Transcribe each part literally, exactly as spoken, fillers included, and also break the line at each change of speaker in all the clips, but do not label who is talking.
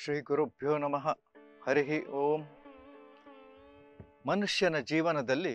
ಶ್ರೀ ಗುರುಭ್ಯೋ ನಮಃ. ಹರಿ ಓಂ. ಮನುಷ್ಯನ ಜೀವನದಲ್ಲಿ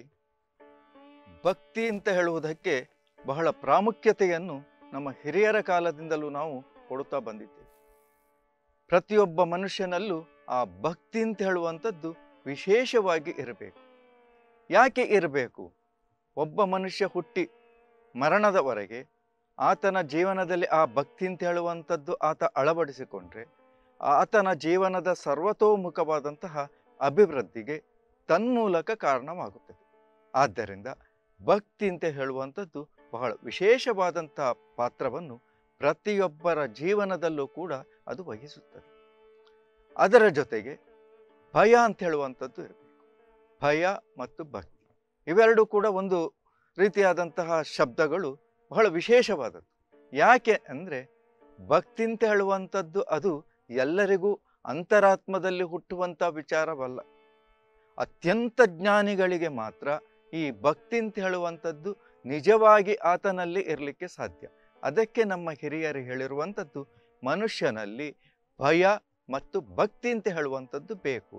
ಭಕ್ತಿ ಅಂತ ಹೇಳುವುದಕ್ಕೆ ಬಹಳ ಪ್ರಾಮುಖ್ಯತೆಯನ್ನು ನಮ್ಮ ಹಿರಿಯರ ಕಾಲದಿಂದಲೂ ನಾವು ಕೊಡುತ್ತಾ ಬಂದಿದ್ದೇವೆ. ಪ್ರತಿಯೊಬ್ಬ ಮನುಷ್ಯನಲ್ಲೂ ಆ ಭಕ್ತಿ ಅಂತ ಹೇಳುವಂಥದ್ದು ವಿಶೇಷವಾಗಿ ಇರಬೇಕು. ಯಾಕೆ ಇರಬೇಕು? ಒಬ್ಬ ಮನುಷ್ಯ ಹುಟ್ಟಿ ಮರಣದವರೆಗೆ ಆತನ ಜೀವನದಲ್ಲಿ ಆ ಭಕ್ತಿ ಅಂತ ಹೇಳುವಂಥದ್ದು ಆತ ಅಳವಡಿಸಿಕೊಂಡ್ರೆ ಆತನ ಜೀವನದ ಸರ್ವತೋಮುಖವಾದಂತಹ ಅಭಿವೃದ್ಧಿಗೆ ತನ್ಮೂಲಕ ಕಾರಣವಾಗುತ್ತದೆ. ಆದ್ದರಿಂದ ಭಕ್ತಿ ಅಂತ ಹೇಳುವಂಥದ್ದು ಬಹಳ ವಿಶೇಷವಾದಂತಹ ಪಾತ್ರವನ್ನು ಪ್ರತಿಯೊಬ್ಬರ ಜೀವನದಲ್ಲೂ ಕೂಡ ಅದು ವಹಿಸುತ್ತದೆ. ಅದರ ಜೊತೆಗೆ ಭಯ ಅಂತ ಹೇಳುವಂಥದ್ದು ಇರಬೇಕು. ಭಯ ಮತ್ತು ಭಕ್ತಿ ಇವೆರಡೂ ಕೂಡ ಒಂದು ರೀತಿಯಾದಂತಹ ಶಬ್ದಗಳು ಬಹಳ ವಿಶೇಷವಾದದ್ದು. ಯಾಕೆ ಅಂದರೆ ಭಕ್ತಿ ಅಂತ ಹೇಳುವಂಥದ್ದು ಅದು ಎಲ್ಲರಿಗೂ ಅಂತರಾತ್ಮದಲ್ಲಿ ಹುಟ್ಟುವಂಥ ವಿಚಾರವಲ್ಲ. ಅತ್ಯಂತ ಜ್ಞಾನಿಗಳಿಗೆ ಮಾತ್ರ ಈ ಭಕ್ತಿ ಅಂತ ಹೇಳುವಂಥದ್ದು ನಿಜವಾಗಿ ಆತನಲ್ಲಿ ಇರಲಿಕ್ಕೆ ಸಾಧ್ಯ. ಅದಕ್ಕೆ ನಮ್ಮ ಹಿರಿಯರು ಹೇಳಿರುವಂಥದ್ದು ಮನುಷ್ಯನಲ್ಲಿ ಭಯ ಮತ್ತು ಭಕ್ತಿ ಅಂತ ಹೇಳುವಂಥದ್ದು ಬೇಕು.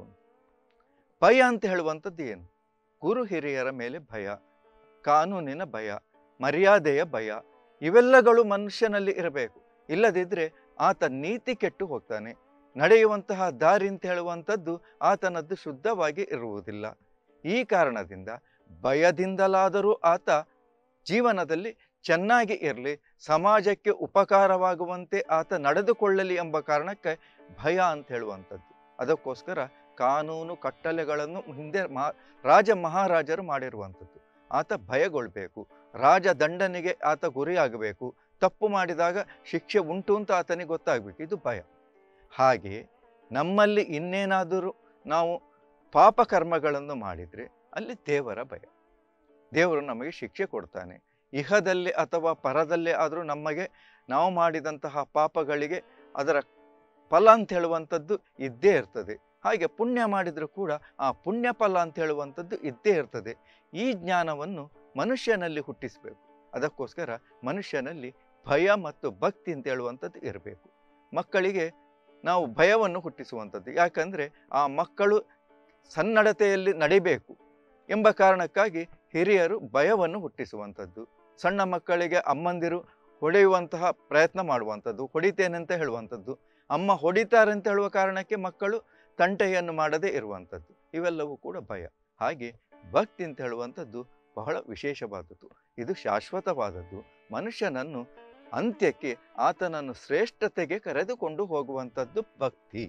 ಭಯ ಅಂತ ಹೇಳುವಂಥದ್ದು ಏನು? ಗುರು ಹಿರಿಯರ ಮೇಲೆ ಭಯ, ಕಾನೂನಿನ ಭಯ, ಮರ್ಯಾದೆಯ ಭಯ, ಇವೆಲ್ಲಗಳು ಮನುಷ್ಯನಲ್ಲಿ ಇರಬೇಕು. ಇಲ್ಲದಿದ್ದರೆ ಆತ ನೀತಿ ಕೆಟ್ಟು ಹೋಗ್ತಾನೆ. ನಡೆಯುವಂತಹ ದಾರಿ ಅಂತ ಹೇಳುವಂಥದ್ದು ಆತನದ್ದು ಶುದ್ಧವಾಗಿ ಇರುವುದಿಲ್ಲ. ಈ ಕಾರಣದಿಂದ ಭಯದಿಂದಲಾದರೂ ಆತ ಜೀವನದಲ್ಲಿ ಚೆನ್ನಾಗಿ ಇರಲಿ, ಸಮಾಜಕ್ಕೆ ಉಪಕಾರವಾಗುವಂತೆ ಆತ ನಡೆದುಕೊಳ್ಳಲಿ ಎಂಬ ಕಾರಣಕ್ಕೆ ಭಯ ಅಂತ ಹೇಳುವಂಥದ್ದು. ಅದಕ್ಕೋಸ್ಕರ ಕಾನೂನು ಕಟ್ಟಳೆಗಳನ್ನು ಹಿಂದೆ ಮಾ ರಾಜ ಮಹಾರಾಜರು ಮಾಡಿರುವಂಥದ್ದು. ಆತ ಭಯಗೊಳ್ಬೇಕು, ರಾಜ ದಂಡನೆಗೆ ಆತ ಗುರಿಯಾಗಬೇಕು, ತಪ್ಪು ಮಾಡಿದಾಗ ಶಿಕ್ಷೆ ಉಂಟು ಅಂತ ಆತನಿಗೆ ಗೊತ್ತಾಗಬೇಕು. ಇದು ಭಯ. ಹಾಗೆಯೇ ನಮ್ಮಲ್ಲಿ ಇನ್ನೇನಾದರೂ ನಾವು ಪಾಪಕರ್ಮಗಳನ್ನು ಮಾಡಿದರೆ ಅಲ್ಲಿ ದೇವರ ಭಯ. ದೇವರು ನಮಗೆ ಶಿಕ್ಷೆ ಕೊಡ್ತಾನೆ. ಇಹದಲ್ಲಿ ಅಥವಾ ಪರದಲ್ಲೇ ಆದರೂ ನಮಗೆ ನಾವು ಮಾಡಿದಂತಹ ಪಾಪಗಳಿಗೆ ಅದರ ಫಲ ಅಂತ ಹೇಳುವಂಥದ್ದು ಇದ್ದೇ ಇರ್ತದೆ. ಹಾಗೆ ಪುಣ್ಯ ಮಾಡಿದರೂ ಕೂಡ ಆ ಪುಣ್ಯ ಫಲ ಅಂತ ಹೇಳುವಂಥದ್ದು ಇದ್ದೇ ಇರ್ತದೆ. ಈ ಜ್ಞಾನವನ್ನು ಮನುಷ್ಯನಲ್ಲಿ ಹುಟ್ಟಿಸಬೇಕು. ಅದಕ್ಕೋಸ್ಕರ ಮನುಷ್ಯನಲ್ಲಿ ಭಯ ಮತ್ತು ಭಕ್ತಿ ಅಂತ ಹೇಳುವಂಥದ್ದು ಇರಬೇಕು. ಮಕ್ಕಳಿಗೆ ನಾವು ಭಯವನ್ನು ಹುಟ್ಟಿಸುವಂಥದ್ದು. ಯಾಕಂದರೆ ಆ ಮಕ್ಕಳು ಸನ್ನಡತೆಯಲ್ಲಿ ನಡಿಬೇಕು ಎಂಬ ಕಾರಣಕ್ಕಾಗಿ ಹಿರಿಯರು ಭಯವನ್ನು ಹುಟ್ಟಿಸುವಂಥದ್ದು. ಸಣ್ಣ ಮಕ್ಕಳಿಗೆ ಅಮ್ಮಂದಿರು ಹೊಡೆಯುವಂತಹ ಪ್ರಯತ್ನ ಮಾಡುವಂಥದ್ದು, ಹೊಡಿತೇನೆ ಅಂತ ಹೇಳುವಂಥದ್ದು. ಅಮ್ಮ ಹೊಡಿತಾರೆ ಅಂತ ಹೇಳುವ ಕಾರಣಕ್ಕೆ ಮಕ್ಕಳು ತಂಟೆಯನ್ನು ಮಾಡದೇ ಇರುವಂಥದ್ದು. ಇವೆಲ್ಲವೂ ಕೂಡ ಭಯ. ಹಾಗೆ ಭಕ್ತಿ ಅಂತ ಹೇಳುವಂಥದ್ದು ಬಹಳ ವಿಶೇಷವಾದದ್ದು. ಇದು ಶಾಶ್ವತವಾದದ್ದು. ಮನುಷ್ಯನನ್ನು ಅಂತ್ಯಕ್ಕೆ ಆತನನ್ನು ಶ್ರೇಷ್ಠತೆಗೆ ಕರೆದುಕೊಂಡು ಹೋಗುವಂಥದ್ದು ಭಕ್ತಿ.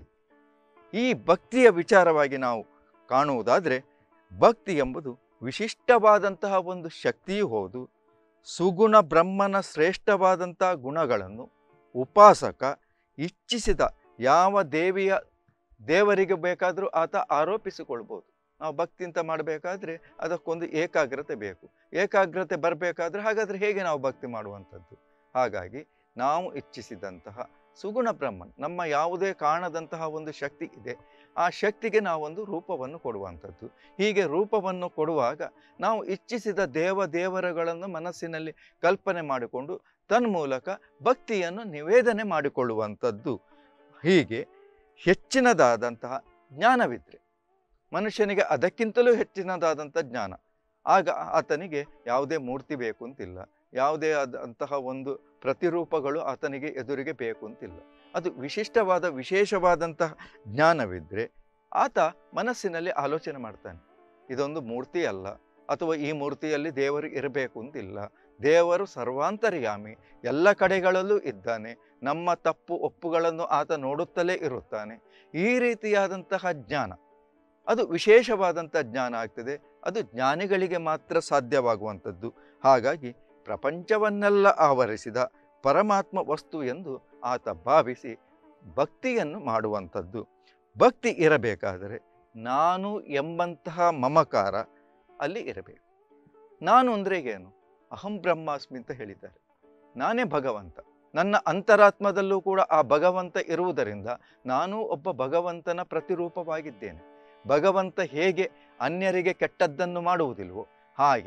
ಈ ಭಕ್ತಿಯ ವಿಚಾರವಾಗಿ ನಾವು ಕಾಣುವುದಾದರೆ ಭಕ್ತಿ ಎಂಬುದು ವಿಶಿಷ್ಟವಾದಂತಹ ಒಂದು ಶಕ್ತಿಯೂ ಹೌದು. ಸುಗುಣ ಬ್ರಹ್ಮನ ಶ್ರೇಷ್ಠವಾದಂತಹ ಗುಣಗಳನ್ನು ಉಪಾಸಕ ಇಚ್ಛಿಸಿದ ಯಾವ ದೇವಿಯ ದೇವರಿಗೆ ಬೇಕಾದರೂ ಆತ ಆರೋಪಿಸಿಕೊಳ್ಬೋದು. ನಾವು ಭಕ್ತಿ ಅಂತ ಮಾಡಬೇಕಾದ್ರೆ ಅದಕ್ಕೊಂದು ಏಕಾಗ್ರತೆ ಬೇಕು. ಏಕಾಗ್ರತೆ ಬರಬೇಕಾದ್ರೆ ಹಾಗಾದರೆ ಹೇಗೆ ನಾವು ಭಕ್ತಿ ಮಾಡುವಂಥದ್ದು? ಹಾಗಾಗಿ ನಾವು ಇಚ್ಛಿಸಿದಂತಹ ಸುಗುಣ ಬ್ರಹ್ಮನ್, ನಮ್ಮ ಯಾವುದೇ ಕಾಣದಂತಹ ಒಂದು ಶಕ್ತಿ ಇದೆ, ಆ ಶಕ್ತಿಗೆ ನಾವೊಂದು ರೂಪವನ್ನು ಕೊಡುವಂಥದ್ದು. ಹೀಗೆ ರೂಪವನ್ನು ಕೊಡುವಾಗ ನಾವು ಇಚ್ಛಿಸಿದ ದೇವ ದೇವರುಗಳನ್ನು ಮನಸ್ಸಿನಲ್ಲಿ ಕಲ್ಪನೆ ಮಾಡಿಕೊಂಡು ತನ್ಮೂಲಕ ಭಕ್ತಿಯನ್ನು ನಿವೇದನೆ ಮಾಡಿಕೊಳ್ಳುವಂಥದ್ದು. ಹೀಗೆ ಹೆಚ್ಚಿನದಾದಂತಹ ಜ್ಞಾನವಿದ್ದರೆ ಮನುಷ್ಯನಿಗೆ ಅದಕ್ಕಿಂತಲೂ ಹೆಚ್ಚಿನದಾದಂಥ ಜ್ಞಾನ, ಆಗ ಆತನಿಗೆ ಯಾವುದೇ ಮೂರ್ತಿ ಬೇಕು ಅಂತಿಲ್ಲ, ಯಾವುದೇ ಆದಂತಹ ಒಂದು ಪ್ರತಿರೂಪಗಳು ಆತನಿಗೆ ಎದುರಿಗೆ ಬೇಕು ಅಂತಿಲ್ಲ. ಅದು ವಿಶಿಷ್ಟವಾದ ವಿಶೇಷವಾದಂತಹ ಜ್ಞಾನವಿದ್ದರೆ ಆತ ಮನಸ್ಸಿನಲ್ಲಿ ಆಲೋಚನೆ ಮಾಡ್ತಾನೆ, ಇದೊಂದು ಮೂರ್ತಿ ಅಲ್ಲ, ಅಥವಾ ಈ ಮೂರ್ತಿಯಲ್ಲಿ ದೇವರು ಇರಬೇಕು ಅಂತಿಲ್ಲ. ದೇವರು ಸರ್ವಾಂತರ್ಯಾಮಿ, ಎಲ್ಲ ಕಡೆಗಳಲ್ಲೂ ಇದ್ದಾನೆ. ನಮ್ಮ ತಪ್ಪು ಒಪ್ಪುಗಳನ್ನು ಆತ ನೋಡುತ್ತಲೇ ಇರುತ್ತಾನೆ. ಈ ರೀತಿಯಾದಂತಹ ಜ್ಞಾನ ಅದು ವಿಶೇಷವಾದಂಥ ಜ್ಞಾನ ಆಗ್ತದೆ. ಅದು ಜ್ಞಾನಿಗಳಿಗೆ ಮಾತ್ರ ಸಾಧ್ಯವಾಗುವಂಥದ್ದು. ಹಾಗಾಗಿ ಪ್ರಪಂಚವನ್ನೆಲ್ಲ ಆವರಿಸಿದ ಪರಮಾತ್ಮ ವಸ್ತು ಎಂದು ಆತ ಭಾವಿಸಿ ಭಕ್ತಿಯನ್ನು ಮಾಡುವಂಥದ್ದು. ಭಕ್ತಿ ಇರಬೇಕಾದರೆ ನಾನು ಎಂಬಂತಹ ಮಮಕಾರ ಅಲ್ಲಿ ಇರಬೇಕು. ನಾನು ಅಂದರೆ ಏನು? ಅಹಂ ಬ್ರಹ್ಮಾಸ್ಮಿ ಅಂತ ಹೇಳಿದ್ದಾರೆ. ನಾನೇ ಭಗವಂತ. ನನ್ನ ಅಂತರಾತ್ಮದಲ್ಲೂ ಕೂಡ ಆ ಭಗವಂತ ಇರುವುದರಿಂದ ನಾನು ಒಬ್ಬ ಭಗವಂತನ ಪ್ರತಿರೂಪವಾಗಿದ್ದೇನೆ. ಭಗವಂತ ಹೇಗೆ ಅನ್ಯರಿಗೆ ಕೆಟ್ಟದ್ದನ್ನು ಮಾಡುವುದಿಲ್ವೋ ಹಾಗೆ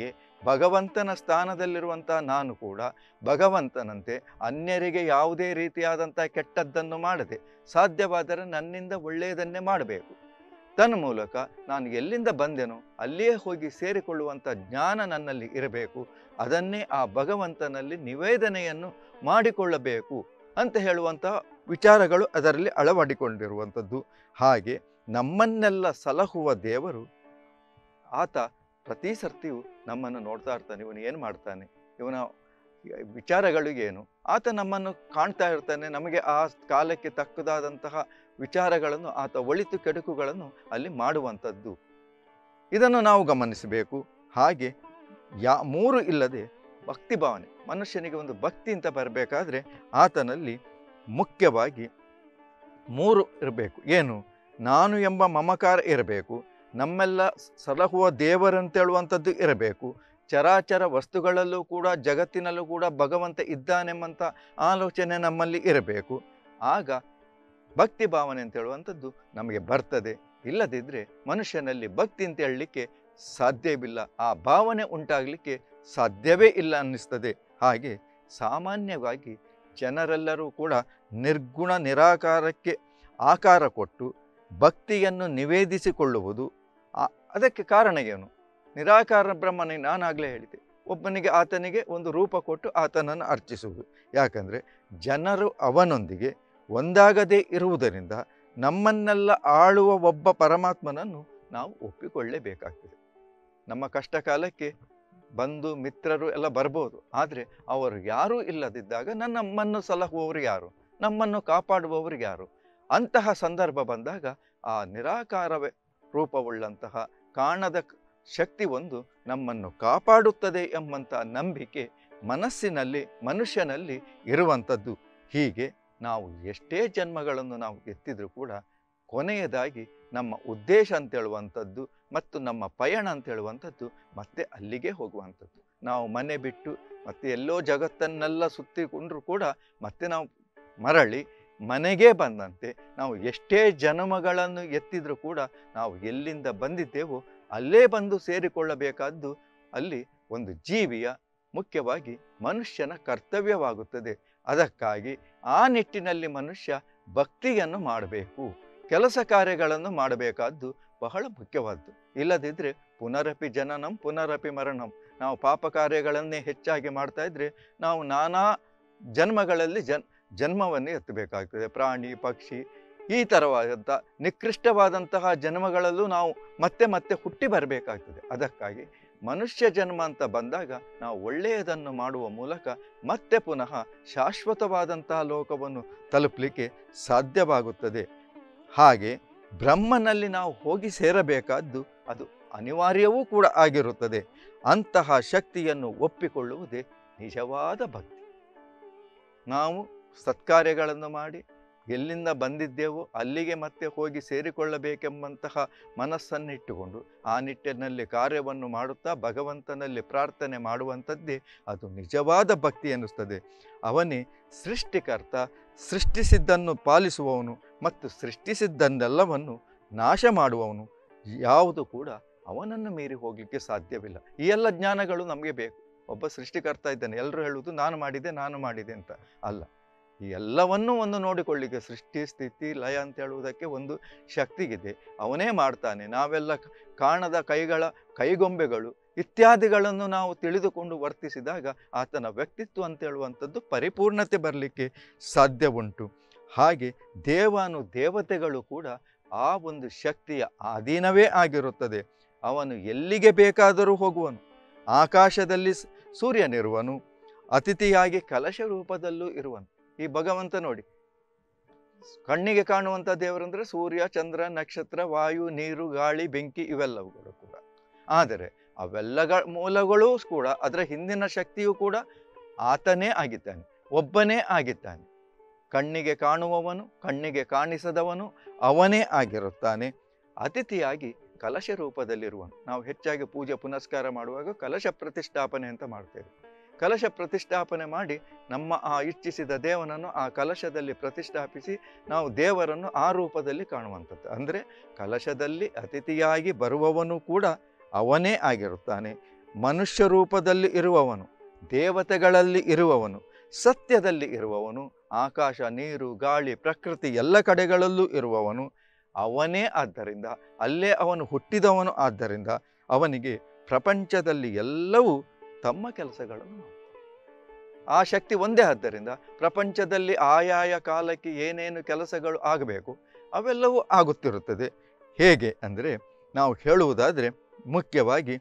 ಭಗವಂತನ ಸ್ಥಾನದಲ್ಲಿರುವಂಥ ನಾನು ಕೂಡ ಭಗವಂತನಂತೆ ಅನ್ಯರಿಗೆ ಯಾವುದೇ ರೀತಿಯಾದಂಥ ಕೆಟ್ಟದ್ದನ್ನು ಮಾಡದೆ ಸಾಧ್ಯವಾದರೆ ನನ್ನಿಂದ ಒಳ್ಳೆಯದನ್ನೇ ಮಾಡಬೇಕು. ತನ್ಮೂಲಕ ನಾನು ಎಲ್ಲಿಂದ ಬಂದೆನೋ ಅಲ್ಲಿಯೇ ಹೋಗಿ ಸೇರಿಕೊಳ್ಳುವಂಥ ಜ್ಞಾನ ನನ್ನಲ್ಲಿ ಇರಬೇಕು. ಅದನ್ನೇ ಆ ಭಗವಂತನಲ್ಲಿ ನಿವೇದನೆಯನ್ನು ಮಾಡಿಕೊಳ್ಳಬೇಕು ಅಂತ ಹೇಳುವಂತಹ ವಿಚಾರಗಳು ಅದರಲ್ಲಿ ಅಳವಡಿಕೊಂಡಿರುವಂಥದ್ದು. ಹಾಗೆ ನಮ್ಮನ್ನೆಲ್ಲ ಸಲಹುವ ದೇವರು ಆತ ಪ್ರತಿ ಸರ್ತಿಯೂ ನಮ್ಮನ್ನು ನೋಡ್ತಾ ಇರ್ತಾನೆ. ಇವನು ಏನು ಮಾಡ್ತಾನೆ, ಇವನ ವಿಚಾರಗಳು ಏನು, ಆತ ನಮ್ಮನ್ನು ಕಾಣ್ತಾ ಇರ್ತಾನೆ. ನಮಗೆ ಆ ಕಾಲಕ್ಕೆ ತಕ್ಕದಾದಂತಹ ವಿಚಾರಗಳನ್ನು ಆತ ಒಳಿತು ಕೆಡುಕುಗಳನ್ನು ಅಲ್ಲಿ ಮಾಡುವಂಥದ್ದು. ಇದನ್ನು ನಾವು ಗಮನಿಸಬೇಕು. ಹಾಗೆ ಯಾ ಮೂರು ಇಲ್ಲದೆ ಭಕ್ತಿ ಭಾವನೆ, ಮನುಷ್ಯನಿಗೆ ಒಂದು ಭಕ್ತಿ ಅಂತ ಬರಬೇಕಾದ್ರೆ ಆತನಲ್ಲಿ ಮುಖ್ಯವಾಗಿ ಮೂರು ಇರಬೇಕು. ಏನು? ನಾನು ಎಂಬ ಮಮಕಾರ ಇರಬೇಕು, ನಮ್ಮೆಲ್ಲ ಸಲಹುವ ದೇವರಂತೇಳುವಂಥದ್ದು ಇರಬೇಕು, ಚರಾಚರ ವಸ್ತುಗಳಲ್ಲೂ ಕೂಡ ಜಗತ್ತಿನಲ್ಲೂ ಕೂಡ ಭಗವಂತ ಇದ್ದಾನೆಂಬಂಥ ಆಲೋಚನೆ ನಮ್ಮಲ್ಲಿ ಇರಬೇಕು. ಆಗ ಭಕ್ತಿ ಭಾವನೆ ಅಂತ ಹೇಳುವಂಥದ್ದು ನಮಗೆ ಬರ್ತದೆ. ಇಲ್ಲದಿದ್ದರೆ ಮನುಷ್ಯನಲ್ಲಿ ಭಕ್ತಿ ಅಂತ ಹೇಳಲಿಕ್ಕೆ ಸಾಧ್ಯವಿಲ್ಲ, ಆ ಭಾವನೆ ಉಂಟಾಗಲಿಕ್ಕೆ ಸಾಧ್ಯವೇ ಇಲ್ಲ ಅನ್ನಿಸ್ತದೆ. ಹಾಗೆ ಸಾಮಾನ್ಯವಾಗಿ ಜನರೆಲ್ಲರೂ ಕೂಡ ನಿರ್ಗುಣ ನಿರಾಕಾರಕ್ಕೆ ಆಕಾರ ಕೊಟ್ಟು ಭಕ್ತಿಯನ್ನು ನಿವೇದಿಸಿಕೊಳ್ಳುವುದು. ಅದಕ್ಕೆ ಕಾರಣ ಏನು? ನಿರಾಕಾರ ಬ್ರಹ್ಮನಿಗೆ ನಾನಾಗಲೇ ಹೇಳಿದೆ, ಒಬ್ಬನಿಗೆ ಆತನಿಗೆ ಒಂದು ರೂಪ ಕೊಟ್ಟು ಆತನನ್ನು ಅರ್ಚಿಸುವುದು. ಯಾಕಂದರೆ ಜನರು ಅವನೊಂದಿಗೆ ಒಂದಾಗದೇ ಇರುವುದರಿಂದ ನಮ್ಮನ್ನೆಲ್ಲ ಆಳುವ ಒಬ್ಬ ಪರಮಾತ್ಮನನ್ನು ನಾವು ಒಪ್ಪಿಕೊಳ್ಳಲೇಬೇಕಾಗ್ತದೆ. ನಮ್ಮ ಕಷ್ಟ ಕಾಲಕ್ಕೆ ಬಂಧು ಮಿತ್ರರು ಎಲ್ಲ ಬರ್ಬೋದು, ಆದರೆ ಅವರು ಯಾರೂ ಇಲ್ಲದಿದ್ದಾಗ ನನ್ನ ನಮ್ಮನ್ನು ಸಲಹುವವರು ಯಾರು, ನಮ್ಮನ್ನು ಕಾಪಾಡುವವರು ಯಾರು? ಅಂತಹ ಸಂದರ್ಭ ಬಂದಾಗ ಆ ನಿರಾಕಾರವೇ ರೂಪವುಳ್ಳಂತಹ ಕಾಣದ ಶಕ್ತಿ ಒಂದು ನಮ್ಮನ್ನು ಕಾಪಾಡುತ್ತದೆ ಎಂಬಂಥ ನಂಬಿಕೆ ಮನಸ್ಸಿನಲ್ಲಿ ಮನುಷ್ಯನಲ್ಲಿ ಇರುವಂಥದ್ದು. ಹೀಗೆ ನಾವು ಎಷ್ಟೇ ಜನ್ಮಗಳನ್ನು ನಾವು ಎತ್ತಿದರೂ ಕೂಡ ಕೊನೆಯದಾಗಿ ನಮ್ಮ ಉದ್ದೇಶ ಅಂತೇಳುವಂಥದ್ದು ಮತ್ತು ನಮ್ಮ ಪಯಣ ಅಂತೇಳುವಂಥದ್ದು ಮತ್ತೆ ಅಲ್ಲಿಗೆ ಹೋಗುವಂಥದ್ದು. ನಾವು ಮನೆ ಬಿಟ್ಟು ಮತ್ತೆ ಎಲ್ಲೋ ಜಗತ್ತನ್ನೆಲ್ಲ ಸುತ್ತಿಕೊಂಡ್ರೂ ಕೂಡ ಮತ್ತೆ ನಾವು ಮರಳಿ ಮನೆಗೆ ಬಂದಂತೆ ನಾವು ಎಷ್ಟೇ ಜನ್ಮಗಳನ್ನು ಎತ್ತಿದರೂ ಕೂಡ ನಾವು ಎಲ್ಲಿಂದ ಬಂದಿದ್ದೇವೋ ಅಲ್ಲೇ ಬಂದು ಸೇರಿಕೊಳ್ಳಬೇಕಾದ್ದು ಅಲ್ಲಿ ಒಂದು ಜೀವಿಯ ಮುಖ್ಯವಾಗಿ ಮನುಷ್ಯನ ಕರ್ತವ್ಯವಾಗುತ್ತದೆ. ಅದಕ್ಕಾಗಿ ಆ ನಿಟ್ಟಿನಲ್ಲಿ ಮನುಷ್ಯ ಭಕ್ತಿಯನ್ನು ಮಾಡಬೇಕು, ಕೆಲಸ ಕಾರ್ಯಗಳನ್ನು ಮಾಡಬೇಕಾದ್ದು ಬಹಳ ಮುಖ್ಯವಾದ್ದು. ಇಲ್ಲದಿದ್ದರೆ ಪುನರಪಿ ಜನನಂ ಪುನರಪಿ ಮರಣಂ, ನಾವು ಪಾಪ ಕಾರ್ಯಗಳನ್ನೇ ಹೆಚ್ಚಾಗಿ ಮಾಡ್ತಾ ಇದ್ರೆ ನಾವು ನಾನಾ ಜನ್ಮಗಳಲ್ಲಿ ಜನ್ ಜನ್ಮವನ್ನೇ ಎತ್ತಬೇಕಾಗ್ತದೆ. ಪ್ರಾಣಿ ಪಕ್ಷಿ ಈ ಥರವಾದಂಥ ನಿಕೃಷ್ಟವಾದಂತಹ ಜನ್ಮಗಳಲ್ಲೂ ನಾವು ಮತ್ತೆ ಮತ್ತೆ ಹುಟ್ಟಿ ಬರಬೇಕಾಗ್ತದೆ. ಅದಕ್ಕಾಗಿ ಮನುಷ್ಯ ಜನ್ಮ ಅಂತ ಬಂದಾಗ ನಾವು ಒಳ್ಳೆಯದನ್ನು ಮಾಡುವ ಮೂಲಕ ಮತ್ತೆ ಪುನಃ ಶಾಶ್ವತವಾದಂತಹ ಲೋಕವನ್ನು ತಲುಪಲಿಕ್ಕೆ ಸಾಧ್ಯವಾಗುತ್ತದೆ. ಹಾಗೆ ಬ್ರಹ್ಮನಲ್ಲಿ ನಾವು ಹೋಗಿ ಸೇರಬೇಕಾದ್ದು ಅದು ಅನಿವಾರ್ಯವೂ ಕೂಡ ಆಗಿರುತ್ತದೆ. ಅಂತಹ ಶಕ್ತಿಯನ್ನು ಒಪ್ಪಿಕೊಳ್ಳುವುದೇ ನಿಜವಾದ ಭಕ್ತಿ. ನಾವು ಸತ್ಕಾರ್ಯಗಳನ್ನು ಮಾಡಿ ಎಲ್ಲಿಂದ ಬಂದಿದ್ದೇವೋ ಅಲ್ಲಿಗೆ ಮತ್ತೆ ಹೋಗಿ ಸೇರಿಕೊಳ್ಳಬೇಕೆಂಬಂತಹ ಮನಸ್ಸನ್ನಿಟ್ಟುಕೊಂಡು ಆ ನಿಟ್ಟಿನಲ್ಲಿ ಕಾರ್ಯವನ್ನು ಮಾಡುತ್ತಾ ಭಗವಂತನಲ್ಲಿ ಪ್ರಾರ್ಥನೆ ಮಾಡುವಂಥದ್ದೇ ಅದು ನಿಜವಾದ ಭಕ್ತಿ ಎನ್ನಿಸ್ತದೆ. ಅವನೇ ಸೃಷ್ಟಿಕರ್ತ, ಸೃಷ್ಟಿಸಿದ್ದನ್ನು ಪಾಲಿಸುವವನು ಮತ್ತು ಸೃಷ್ಟಿಸಿದ್ದನ್ನೆಲ್ಲವನ್ನು ನಾಶ ಮಾಡುವವನು. ಯಾವುದು ಕೂಡ ಅವನನ್ನು ಮೀರಿ ಹೋಗಲಿಕ್ಕೆ ಸಾಧ್ಯವಿಲ್ಲ. ಈ ಎಲ್ಲ ಜ್ಞಾನಗಳು ನಮಗೆ ಬೇಕು. ಒಬ್ಬ ಸೃಷ್ಟಿಕರ್ತ ಇದ್ದಾನೆ, ಎಲ್ಲರೂ ಹೇಳುವುದು ನಾನು ಮಾಡಿದೆ ನಾನು ಮಾಡಿದೆ ಅಂತ ಅಲ್ಲ. ಈ ಎಲ್ಲವನ್ನೂ ಒಂದು ನೋಡಿಕೊಳ್ಳಿಕ್ಕೆ ಸೃಷ್ಟಿ ಸ್ಥಿತಿ ಲಯ ಅಂತ ಹೇಳುವುದಕ್ಕೆ ಒಂದು ಶಕ್ತಿಗಿದೆ, ಅವನೇ ಮಾಡ್ತಾನೆ. ನಾವೆಲ್ಲ ಕಾಣದ ಕೈಗಳ ಕೈಗೊಂಬೆಗಳು ಇತ್ಯಾದಿಗಳನ್ನು ನಾವು ತಿಳಿದುಕೊಂಡು ವರ್ತಿಸಿದಾಗ ಆತನ ವ್ಯಕ್ತಿತ್ವ ಅಂತ ಹೇಳುವಂಥದ್ದು ಪರಿಪೂರ್ಣತೆ ಬರಲಿಕ್ಕೆ ಸಾಧ್ಯ ಉಂಟು. ಹಾಗೆ ದೇವಾನು ದೇವತೆಗಳು ಕೂಡ ಆ ಒಂದು ಶಕ್ತಿಯ ಅಧೀನವೇ ಆಗಿರುತ್ತದೆ. ಅವನು ಎಲ್ಲಿಗೆ ಬೇಕಾದರೂ ಹೋಗುವನು. ಆಕಾಶದಲ್ಲಿ ಸೂರ್ಯನಿರುವನು, ಅತಿಥಿಯಾಗಿ ಕಲಶ ರೂಪದಲ್ಲೂ ಇರುವನು. ಈ ಭಗವಂತ ನೋಡಿ, ಕಣ್ಣಿಗೆ ಕಾಣುವಂಥ ದೇವರಂದರೆ ಸೂರ್ಯ, ಚಂದ್ರ, ನಕ್ಷತ್ರ, ವಾಯು, ನೀರು, ಗಾಳಿ, ಬೆಂಕಿ ಇವೆಲ್ಲವುಗಳು ಕೂಡ. ಆದರೆ ಅವೆಲ್ಲಗಳ ಮೂಲಗಳೂ ಕೂಡ ಅದರ ಹಿಂದಿನ ಶಕ್ತಿಯೂ ಕೂಡ ಆತನೇ ಆಗಿದ್ದಾನೆ, ಒಬ್ಬನೇ ಆಗಿದ್ದಾನೆ. ಕಣ್ಣಿಗೆ ಕಾಣುವವನು, ಕಣ್ಣಿಗೆ ಕಾಣಿಸದವನು ಅವನೇ ಆಗಿರುತ್ತಾನೆ. ಅತಿಥಿಯಾಗಿ ಕಲಶ ರೂಪದಲ್ಲಿರುವನು. ನಾವು ಹೆಚ್ಚಾಗಿ ಪೂಜೆ ಪುನಸ್ಕಾರ ಮಾಡುವಾಗ ಕಲಶ ಪ್ರತಿಷ್ಠಾಪನೆ ಅಂತ ಮಾಡ್ತೇವೆ. ಕಲಶ ಪ್ರತಿಷ್ಠಾಪನೆ ಮಾಡಿ ನಮ್ಮ ಆ ಇಚ್ಛಿಸಿದ ದೇವನನ್ನು ಆ ಕಲಶದಲ್ಲಿ ಪ್ರತಿಷ್ಠಾಪಿಸಿ ನಾವು ದೇವರನ್ನು ಆ ರೂಪದಲ್ಲಿ ಕಾಣುವಂಥದ್ದು. ಅಂದರೆ ಕಲಶದಲ್ಲಿ ಅತಿಥಿಯಾಗಿ ಬರುವವನು ಕೂಡ ಅವನೇ ಆಗಿರುತ್ತಾನೆ. ಮನುಷ್ಯ ರೂಪದಲ್ಲಿ ಇರುವವನು, ದೇವತೆಗಳಲ್ಲಿ ಇರುವವನು, ಸತ್ಯದಲ್ಲಿ ಇರುವವನು, ಆಕಾಶ, ನೀರು, ಗಾಳಿ, ಪ್ರಕೃತಿ ಎಲ್ಲ ಕಡೆಗಳಲ್ಲೂ ಇರುವವನು ಅವನೇ. ಆದ್ದರಿಂದ ಅಲ್ಲೇ ಅವನು ಹುಟ್ಟಿದವನು. ಆದ್ದರಿಂದ ಅವನಿಗೆ ಪ್ರಪಂಚದಲ್ಲಿ ಎಲ್ಲವೂ ತಮ್ಮ ಕೆಲಸಗಳನ್ನು ಮಾಡ್ತಾರೆ. ಆ ಶಕ್ತಿ ಒಂದೇ. ಆದ್ದರಿಂದ ಪ್ರಪಂಚದಲ್ಲಿ ಆಯಾಯ ಕಾಲಕ್ಕೆ ಏನೇನು ಕೆಲಸಗಳು ಆಗಬೇಕು ಅವೆಲ್ಲವೂ ಆಗುತ್ತಿರುತ್ತದೆ. ಹೇಗೆ ಅಂದರೆ ನಾವು ಹೇಳುವುದಾದರೆ ಮುಖ್ಯವಾಗಿ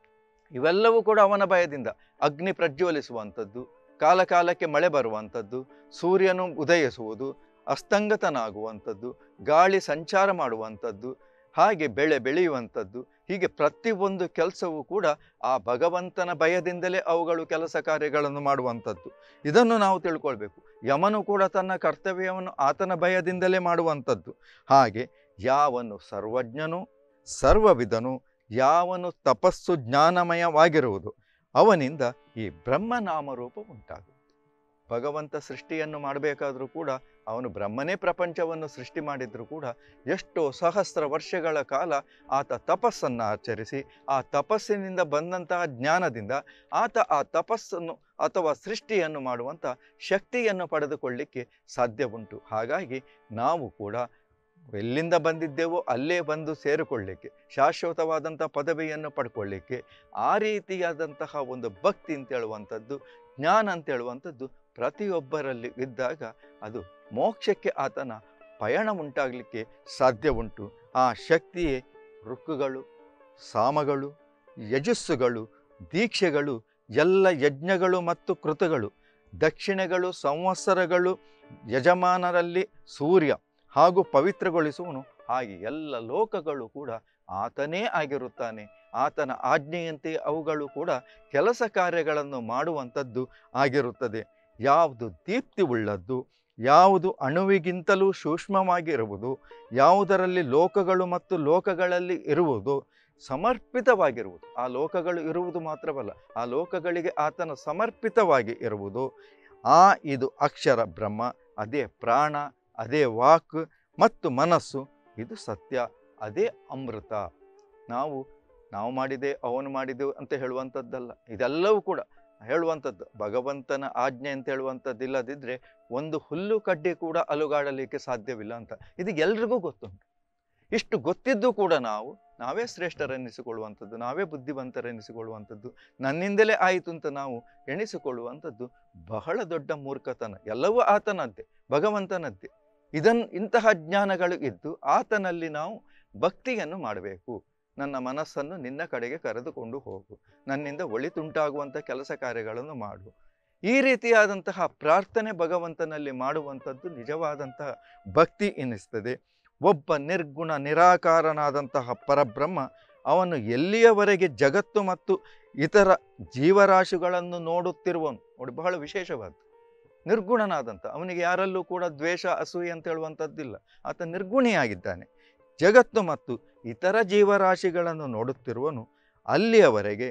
ಇವೆಲ್ಲವೂ ಕೂಡ ಅವನ ಭಯದಿಂದ. ಅಗ್ನಿ ಪ್ರಜ್ವಲಿಸುವಂಥದ್ದು, ಕಾಲ ಕಾಲಕ್ಕೆ ಮಳೆ ಬರುವಂಥದ್ದು, ಸೂರ್ಯನು ಉದಯಿಸುವುದು, ಅಸ್ತಂಗತನಾಗುವಂಥದ್ದು, ಗಾಳಿ ಸಂಚಾರ ಮಾಡುವಂಥದ್ದು, ಹಾಗೆ ಬೆಳೆ ಬೆಳೆಯುವಂಥದ್ದು, ಹೀಗೆ ಪ್ರತಿಯೊಂದು ಕೆಲಸವೂ ಕೂಡ ಆ ಭಗವಂತನ ಭಯದಿಂದಲೇ ಅವುಗಳು ಕೆಲಸ ಕಾರ್ಯಗಳನ್ನು ಮಾಡುವಂಥದ್ದು. ಇದನ್ನು ನಾವು ತಿಳ್ಕೊಳ್ಬೇಕು. ಯಮನು ಕೂಡ ತನ್ನ ಕರ್ತವ್ಯವನ್ನು ಆತನ ಭಯದಿಂದಲೇ ಮಾಡುವಂಥದ್ದು. ಹಾಗೆ ಯಾವನು ಸರ್ವಜ್ಞನು, ಸರ್ವವಿಧನು, ಯಾವನು ತಪಸ್ಸು ಜ್ಞಾನಮಯವಾಗಿರುವುದು ಅವನಿಂದ ಈ ಬ್ರಹ್ಮನಾಮರೂಪ ಉಂಟಾಗುವುದು. ಭಗವಂತ ಸೃಷ್ಟಿಯನ್ನು ಮಾಡಬೇಕಾದ್ರೂ ಕೂಡ ಅವನು ಬ್ರಹ್ಮನೇ ಪ್ರಪಂಚವನ್ನು ಸೃಷ್ಟಿ ಮಾಡಿದರೂ ಕೂಡ ಎಷ್ಟೋ ಸಹಸ್ರ ವರ್ಷಗಳ ಕಾಲ ಆತ ತಪಸ್ಸನ್ನು ಆಚರಿಸಿ ಆ ತಪಸ್ಸಿನಿಂದ ಬಂದಂತಹ ಜ್ಞಾನದಿಂದ ಆತ ಆ ತಪಸ್ಸನ್ನು ಅಥವಾ ಸೃಷ್ಟಿಯನ್ನು ಮಾಡುವಂಥ ಶಕ್ತಿಯನ್ನು ಪಡೆದುಕೊಳ್ಳಿಕ್ಕೆ ಸಾಧ್ಯ ಉಂಟು. ಹಾಗಾಗಿ ನಾವು ಕೂಡ ಎಲ್ಲಿಂದ ಬಂದಿದ್ದೇವೋ ಅಲ್ಲೇ ಬಂದು ಸೇರಿಕೊಳ್ಳಿಕ್ಕೆ, ಶಾಶ್ವತವಾದಂಥ ಪದವಿಯನ್ನು ಪಡ್ಕೊಳ್ಳಿಕ್ಕೆ ಆ ರೀತಿಯಾದಂತಹ ಒಂದು ಭಕ್ತಿ ಅಂತೇಳುವಂಥದ್ದು, ಜ್ಞಾನ ಅಂತೇಳುವಂಥದ್ದು ಪ್ರತಿಯೊಬ್ಬರಲ್ಲಿ ಇದ್ದಾಗ ಅದು ಮೋಕ್ಷಕ್ಕೆ ಆತನ ಪಯಣ ಉಂಟಾಗಲಿಕ್ಕೆ ಸಾಧ್ಯ ಉಂಟು. ಆ ಶಕ್ತಿಯೇ ಋಕ್ಕುಗಳು, ಸಾಮಗಳು, ಯಜಸ್ಸುಗಳು, ದೀಕ್ಷೆಗಳು, ಎಲ್ಲ ಯಜ್ಞಗಳು ಮತ್ತು ಕೃತಗಳು, ದಕ್ಷಿಣೆಗಳು, ಸಂವತ್ಸರಗಳು, ಯಜಮಾನರಲ್ಲಿ ಸೂರ್ಯ ಹಾಗೂ ಪವಿತ್ರಗೊಳಿಸುವನು. ಹಾಗೆ ಎಲ್ಲ ಲೋಕಗಳು ಕೂಡ ಆತನೇ ಆಗಿರುತ್ತಾನೆ. ಆತನ ಆಜ್ಞೆಯಂತೆ ಅವುಗಳು ಕೂಡ ಕೆಲಸ ಕಾರ್ಯಗಳನ್ನು ಮಾಡುವಂಥದ್ದು ಆಗಿರುತ್ತದೆ. ಯಾವುದು ದೀಪ್ತಿ ಉಳ್ಳದ್ದು, ಯಾವುದು ಅಣುವಿಗಿಂತಲೂ ಸೂಕ್ಷ್ಮವಾಗಿರುವುದು, ಯಾವುದರಲ್ಲಿ ಲೋಕಗಳು ಮತ್ತು ಲೋಕಗಳಲ್ಲಿ ಇರುವುದು ಸಮರ್ಪಿತವಾಗಿರುವುದು, ಆ ಲೋಕಗಳು ಇರುವುದು ಮಾತ್ರವಲ್ಲ, ಆ ಲೋಕಗಳಿಗೆ ಆತನ ಸಮರ್ಪಿತವಾಗಿ ಇರುವುದು, ಆ ಇದು ಅಕ್ಷರ ಬ್ರಹ್ಮ, ಅದೇ ಪ್ರಾಣ, ಅದೇ ವಾಕ್ ಮತ್ತು ಮನಸ್ಸು, ಇದು ಸತ್ಯ, ಅದೇ ಅಮೃತ. ನಾವು ನಾವು ಮಾಡಿದೆ ಅವನು ಮಾಡಿದೆವು ಅಂತ ಹೇಳುವಂಥದ್ದಲ್ಲ. ಇದೆಲ್ಲವೂ ಕೂಡ ಹೇಳುವಂಥದ್ದು ಭಗವಂತನ ಆಜ್ಞೆ ಅಂತ ಹೇಳುವಂಥದ್ದು. ಇಲ್ಲದಿದ್ದರೆ ಒಂದು ಹುಲ್ಲು ಕಡ್ಡಿ ಕೂಡ ಅಲುಗಾಡಲಿಕ್ಕೆ ಸಾಧ್ಯವಿಲ್ಲ ಅಂತ ಇದು ಎಲ್ರಿಗೂ ಗೊತ್ತುಂಟು. ಇಷ್ಟು ಗೊತ್ತಿದ್ದು ಕೂಡ ನಾವು ನಾವೇ ಶ್ರೇಷ್ಠರೆನಿಸಿಕೊಳ್ಳುವಂಥದ್ದು, ನಾವೇ ಬುದ್ಧಿವಂತರೆನಿಸಿಕೊಳ್ಳುವಂಥದ್ದು, ನನ್ನಿಂದಲೇ ಆಯಿತು ಅಂತ ನಾವು ಎಣಿಸಿಕೊಳ್ಳುವಂಥದ್ದು ಬಹಳ ದೊಡ್ಡ ಮೂರ್ಖತನ. ಎಲ್ಲವೂ ಆತನದ್ದೇ, ಭಗವಂತನದ್ದೇ. ಇದನ್ನು ಇಂತಹ ಜ್ಞಾನಗಳು ಇದ್ದು ಆತನಲ್ಲಿ ನಾವು ಭಕ್ತಿಯನ್ನು ಮಾಡಬೇಕು. ನನ್ನ ಮನಸ್ಸನ್ನು ನಿನ್ನ ಕಡೆಗೆ ಕರೆದುಕೊಂಡು ಹೋಗು, ನನ್ನಿಂದ ಒಳಿತುಂಟಾಗುವಂಥ ಕೆಲಸ ಕಾರ್ಯಗಳನ್ನು ಮಾಡು. ಈ ರೀತಿಯಾದಂತಹ ಪ್ರಾರ್ಥನೆ ಭಗವಂತನಲ್ಲಿ ಮಾಡುವಂಥದ್ದು ನಿಜವಾದಂತಹ ಭಕ್ತಿ ಎನ್ನಿಸ್ತದೆ. ಒಬ್ಬ ನಿರ್ಗುಣ ನಿರಾಕಾರನಾದಂತಹ ಪರಬ್ರಹ್ಮ ಅವನು ಎಲ್ಲಿಯವರೆಗೆ ಜಗತ್ತು ಮತ್ತು ಇತರ ಜೀವರಾಶಿಗಳನ್ನು ನೋಡುತ್ತಿರುವನು. ನೋಡಿ, ಬಹಳ ವಿಶೇಷವಾದ್ದು. ನಿರ್ಗುಣನಾದಂಥ ಅವನಿಗೆ ಯಾರಲ್ಲೂ ಕೂಡ ದ್ವೇಷ, ಅಸೂಯೆ ಅಂತ ಹೇಳುವಂಥದ್ದಿಲ್ಲ. ಆತ ನಿರ್ಗುಣಿಯಾಗಿದ್ದಾನೆ. ಜಗತ್ತು ಮತ್ತು ಇತರ ಜೀವರಾಶಿಗಳನ್ನು ನೋಡುತ್ತಿರುವನು. ಅಲ್ಲಿಯವರೆಗೆ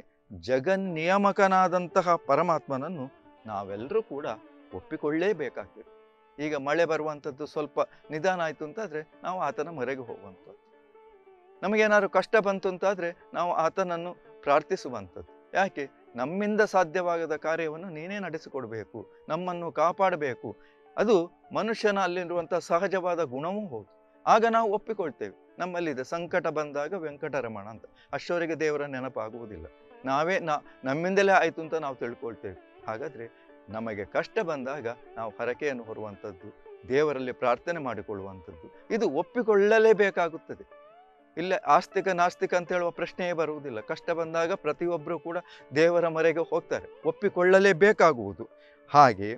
ಜಗನ್ನಿಯಮಕನಾದಂತಹ ಪರಮಾತ್ಮನನ್ನು ನಾವೆಲ್ಲರೂ ಕೂಡ ಒಪ್ಪಿಕೊಳ್ಳೇಬೇಕಾಗ್ತದೆ. ಈಗ ಮಳೆ ಬರುವಂಥದ್ದು ಸ್ವಲ್ಪ ನಿಧಾನ ಆಯಿತು ಅಂತಾದರೆ ನಾವು ಆತನ ಮೊರೆಗೆ ಹೋಗುವಂಥದ್ದು. ನಮಗೇನಾದ್ರು ಕಷ್ಟ ಬಂತು ಅಂತಾದರೆ ನಾವು ಆತನನ್ನು ಪ್ರಾರ್ಥಿಸುವಂಥದ್ದು. ಯಾಕೆ? ನಮ್ಮಿಂದ ಸಾಧ್ಯವಾಗದ ಕಾರ್ಯವನ್ನು ನೀನೇ ನಡೆಸಿಕೊಡಬೇಕು, ನಮ್ಮನ್ನು ಕಾಪಾಡಬೇಕು. ಅದು ಮನುಷ್ಯನ ಅಲ್ಲಿರುವಂಥ ಸಹಜವಾದ ಗುಣವೂ ಹೌದು. ಆಗ ನಾವು ಒಪ್ಪಿಕೊಳ್ತೇವೆ. ನಮ್ಮಲ್ಲಿದೆ ಸಂಕಟ ಬಂದಾಗ ವೆಂಕಟರಮಣ ಅಂತ, ಅಷ್ಟವರೆಗೆ ದೇವರ ನೆನಪಾಗುವುದಿಲ್ಲ. ನಾವೇ ನಾ ನಮ್ಮಿಂದಲೇ ಆಯಿತು ಅಂತ ನಾವು ತಿಳ್ಕೊಳ್ತೇವೆ. ಹಾಗಾದರೆ ನಮಗೆ ಕಷ್ಟ ಬಂದಾಗ ನಾವು ಹರಕೆಯನ್ನು ಹೊರುವಂಥದ್ದು, ದೇವರಲ್ಲಿ ಪ್ರಾರ್ಥನೆ ಮಾಡಿಕೊಳ್ಳುವಂಥದ್ದು, ಇದು ಒಪ್ಪಿಕೊಳ್ಳಲೇಬೇಕಾಗುತ್ತದೆ. ಇಲ್ಲ ಆಸ್ತಿಕ ನಾಸ್ತಿಕ ಅಂತ ಹೇಳುವ ಪ್ರಶ್ನೆಯೇ ಬರುವುದಿಲ್ಲ. ಕಷ್ಟ ಬಂದಾಗ ಪ್ರತಿಯೊಬ್ಬರೂ ಕೂಡ ದೇವರ ಮೊರೆಗೆ ಹೋಗ್ತಾರೆ, ಒಪ್ಪಿಕೊಳ್ಳಲೇಬೇಕಾಗುವುದು. ಹಾಗೆ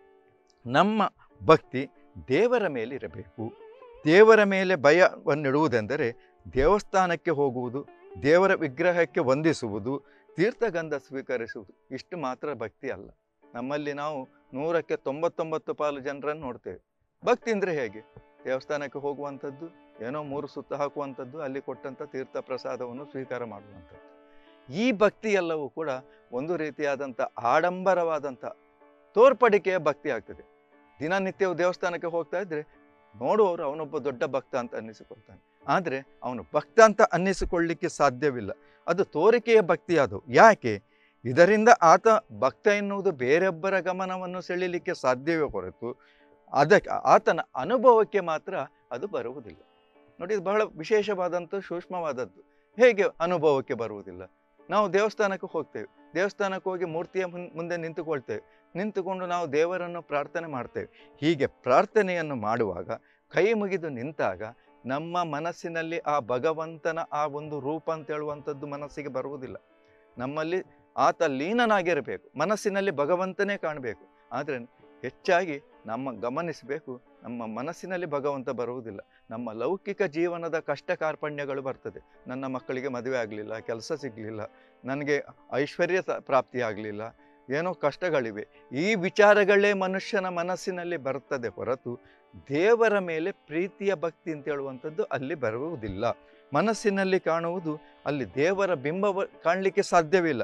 ನಮ್ಮ ಭಕ್ತಿ ದೇವರ ಮೇಲೆ ಇರಬೇಕು. ದೇವರ ಮೇಲೆ ಭಯವನ್ನಿಡುವುದೆಂದರೆ ದೇವಸ್ಥಾನಕ್ಕೆ ಹೋಗುವುದು, ದೇವರ ವಿಗ್ರಹಕ್ಕೆ ವಂದಿಸುವುದು, ತೀರ್ಥಗಂಧ ಸ್ವೀಕರಿಸುವುದು, ಇಷ್ಟು ಮಾತ್ರ ಭಕ್ತಿ ಅಲ್ಲ. ನಮ್ಮಲ್ಲಿ ನಾವು ನೂರಕ್ಕೆ ತೊಂಬತ್ತೊಂಬತ್ತು ಪಾಲು ಜನರನ್ನು ನೋಡ್ತೇವೆ. ಭಕ್ತಿ ಅಂದರೆ ಹೇಗೆ? ದೇವಸ್ಥಾನಕ್ಕೆ ಹೋಗುವಂಥದ್ದು, ಏನೋ ಮೂರು ಸುತ್ತ ಹಾಕುವಂಥದ್ದು, ಅಲ್ಲಿ ಕೊಟ್ಟಂಥ ತೀರ್ಥ ಪ್ರಸಾದವನ್ನು ಸ್ವೀಕಾರ ಮಾಡುವಂಥದ್ದು. ಈ ಭಕ್ತಿ ಎಲ್ಲವೂ ಕೂಡ ಒಂದು ರೀತಿಯಾದಂಥ ಆಡಂಬರವಾದಂಥ ತೋರ್ಪಡಿಕೆಯ ಭಕ್ತಿ ಆಗ್ತದೆ. ದಿನನಿತ್ಯವೂ ದೇವಸ್ಥಾನಕ್ಕೆ ಹೋಗ್ತಾ ಇದ್ದರೆ ನೋಡುವವರು ಅವನೊಬ್ಬ ದೊಡ್ಡ ಭಕ್ತ ಅಂತ ಅನ್ನಿಸಿಕೊಳ್ತಾನೆ. ಆದರೆ ಅವನು ಭಕ್ತ ಅಂತ ಅನ್ನಿಸಿಕೊಳ್ಳಲಿಕ್ಕೆ ಸಾಧ್ಯವಿಲ್ಲ. ಅದು ತೋರಿಕೆಯ ಭಕ್ತಿ. ಅದು ಯಾಕೆ? ಇದರಿಂದ ಆತ ಭಕ್ತ ಎನ್ನುವುದು ಬೇರೊಬ್ಬರ ಗಮನವನ್ನು ಸೆಳೀಲಿಕ್ಕೆ ಸಾಧ್ಯವೇ ಹೊರತು ಅದಕ್ಕೆ ಆತನ ಅನುಭವಕ್ಕೆ ಮಾತ್ರ ಅದು ಬರುವುದಿಲ್ಲ. ನೋಡಿ, ಇದು ಬಹಳ ವಿಶೇಷವಾದಂಥ ಸೂಕ್ಷ್ಮವಾದದ್ದು. ಹೇಗೆ ಅನುಭವಕ್ಕೆ ಬರುವುದಿಲ್ಲ? ನಾವು ದೇವಸ್ಥಾನಕ್ಕೆ ಹೋಗ್ತೇವೆ, ದೇವಸ್ಥಾನಕ್ಕೆ ಹೋಗಿ ಮೂರ್ತಿಯ ಮುಂದೆ ನಿಂತುಕೊಳ್ತೇವೆ, ನಿಂತುಕೊಂಡು ನಾವು ದೇವರನ್ನು ಪ್ರಾರ್ಥನೆ ಮಾಡ್ತೇವೆ. ಹೀಗೆ ಪ್ರಾರ್ಥನೆಯನ್ನು ಮಾಡುವಾಗ ಕೈ ಮುಗಿದು ನಿಂತಾಗ ನಮ್ಮ ಮನಸ್ಸಿನಲ್ಲಿ ಆ ಭಗವಂತನ ಆ ಒಂದು ರೂಪ ಅಂತ ಹೇಳುವಂಥದ್ದು ಮನಸ್ಸಿಗೆ ಬರುವುದಿಲ್ಲ. ನಮ್ಮಲ್ಲಿ ಆತ ಲೀನನಾಗಿರಬೇಕು, ಮನಸ್ಸಿನಲ್ಲಿ ಭಗವಂತನೇ ಕಾಣಬೇಕು. ಆದರೆ ಹೆಚ್ಚಾಗಿ ನಮ್ಮ ಗಮನಿಸಬೇಕು, ನಮ್ಮ ಮನಸ್ಸಿನಲ್ಲಿ ಭಗವಂತ ಬರುವುದಿಲ್ಲ. ನಮ್ಮ ಲೌಕಿಕ ಜೀವನದ ಕಷ್ಟ ಕಾರ್ಪಣ್ಯಗಳು ಬರ್ತದೆ. ನನ್ನ ಮಕ್ಕಳಿಗೆ ಮದುವೆ ಆಗಲಿಲ್ಲ, ಕೆಲಸ ಸಿಗಲಿಲ್ಲ, ನನಗೆ ಐಶ್ವರ್ಯ ಪ್ರಾಪ್ತಿಯಾಗಲಿಲ್ಲ, ಏನೋ ಕಷ್ಟಗಳಿವೆ. ಈ ವಿಚಾರಗಳೇ ಮನುಷ್ಯನ ಮನಸ್ಸಿನಲ್ಲಿ ಬರ್ತದೆ ಹೊರತು ದೇವರ ಮೇಲೆ ಪ್ರೀತಿಯ ಭಕ್ತಿ ಅಂತ ಹೇಳುವಂಥದ್ದು ಅಲ್ಲಿ ಬರುವುದಿಲ್ಲ. ಮನಸ್ಸಿನಲ್ಲಿ ಕಾಣುವುದು ಅಲ್ಲಿ ದೇವರ ಬಿಂಬ ಕಾಣಲಿಕ್ಕೆ ಸಾಧ್ಯವಿಲ್ಲ.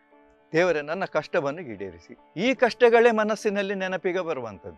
ದೇವರೇ ನನ್ನ ಕಷ್ಟವನ್ನು ಈಡೇರಿಸಿ, ಈ ಕಷ್ಟಗಳೇ ಮನಸ್ಸಿನಲ್ಲಿ ನೆನಪಿಗೆ ಬರುವಂಥದ್ದು.